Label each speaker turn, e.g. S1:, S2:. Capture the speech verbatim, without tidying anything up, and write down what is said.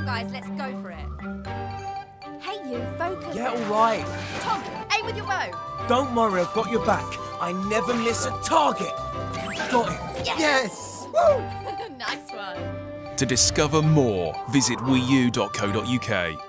S1: guys, let's go for it. Hey, you, focus.
S2: Yeah, all right.
S1: Tom, aim with your bow.
S2: Don't worry, I've got your back. I never miss a target. Got it.
S1: Yes!
S2: Yes! Woo!
S1: Nice one.
S3: To discover more, visit wii u dot co dot U K.